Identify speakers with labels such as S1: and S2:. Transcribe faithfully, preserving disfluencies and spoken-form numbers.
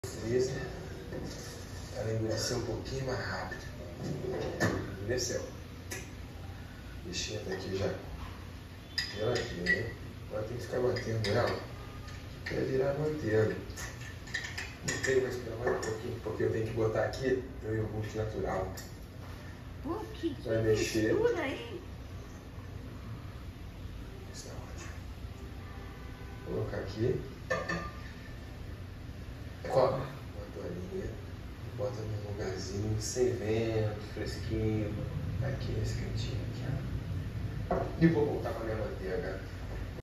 S1: freezer, ela endureceu um pouquinho mais rápido. Endureceu. A bichinha tá aqui já. Ela aqui, né? Agora tem que ficar mantendo ela até virar manteiga. Não tem mais esperar mais um pouquinho, porque eu tenho que botar aqui meu iogurte natural.
S2: Pô, que
S1: Vai mexer.
S2: mistura, hein?
S1: Isso é ótimo. Vou colocar aqui. Cobre uma toalhinha. Bota num lugarzinho sem vento, fresquinho. Aqui nesse cantinho aqui. E vou voltar com a minha manteiga.